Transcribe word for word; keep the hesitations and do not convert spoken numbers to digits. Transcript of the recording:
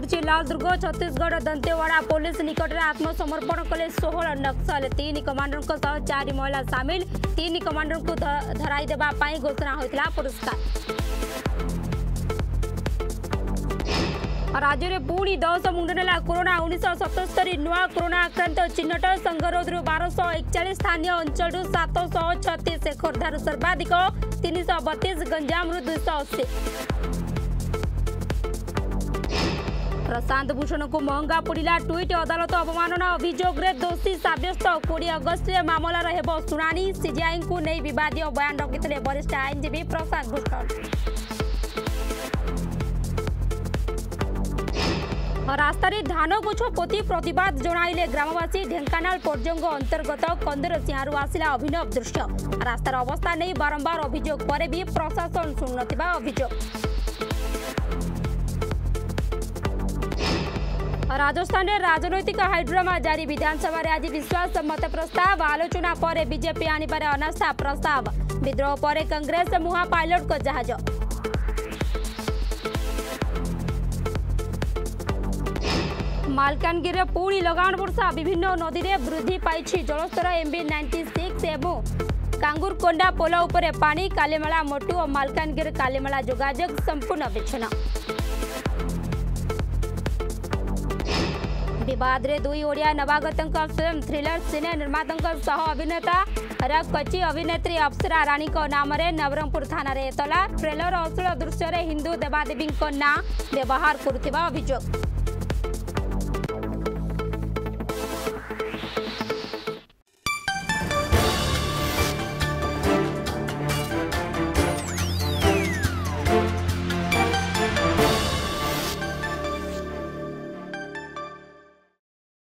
जोड़ी लालदुर्ग छत्तीसगढ़ दंतेवाड़ा पुलिस निकट में आत्मसमर्पण कले सोलह नक्सल तीन कमांडर सह चार महिला सामिल तीन कमांडर को धराई देवा घोषणा होता पुरस्कार। राज्य में पुणी दस मुंड नेला कोरोना उन्नीस सतस्तरी नुआ कोरोना आक्रांत चिन्हट संगरोध बारश एकचाश स्थानीय अंचल सात सौ छत्तीस खोर्धार सर्वाधिक तीन सौ बतीस गंजाम दुईश अशी। प्रशांत भूषण को महंगा पड़ा ट्वीट अदालत अवमानना अभियोग रे दोषी साब्यस्त कोड़े अगस्त मामलार हेब शुणाणी सीजीआई को नहीं विवादीय बयान रखिते वरिष्ठ आईनजीवी प्रशांत भूषण। रास्ता धान गछ पोती प्रतिवाद जणाइले ग्रामवासी ढेंकानाल पर्जंग अंतर्गत कंदर सिंहारू आसिला अभिनव दृश्य रास्तार अवस्था नहीं बारंबार अभियोग पर भी प्रशासन शुणुनथिबा अभियोग। राजस्थान में राजनैतिक हाइड्रामा जारी विधानसभा आज विश्वास मत प्रस्ताव आलोचना पर बीजेपी आनिबार अनास्था प्रस्ताव विद्रोह पर कांग्रेस मुहा पायलट को जहाज। मालकानगिरी पुणी लगान वर्षा विभिन्न नदी में वृद्धि पाई जलस्तर एमबी नाइंटी सिक्स एवं कांगुरकोंडा पोल उपरे पानी कालीमेला मोटू और मालकानगिरी कालीमेला जोगाजोग संपूर्ण विच्छिन्न। विवाद रे दुई ओडिया नवागतंक फिल्म थ्रिलर सिने निर्माता सह अभिनेता रकची अभिनेत्री अप्सरा रानी नाम रे नवरंगपुर थाना रे एतला ट्रेलर अश्लील दृश्य रे हिंदू देवादेवी ना व्यवहार करुथिबा अभियोग।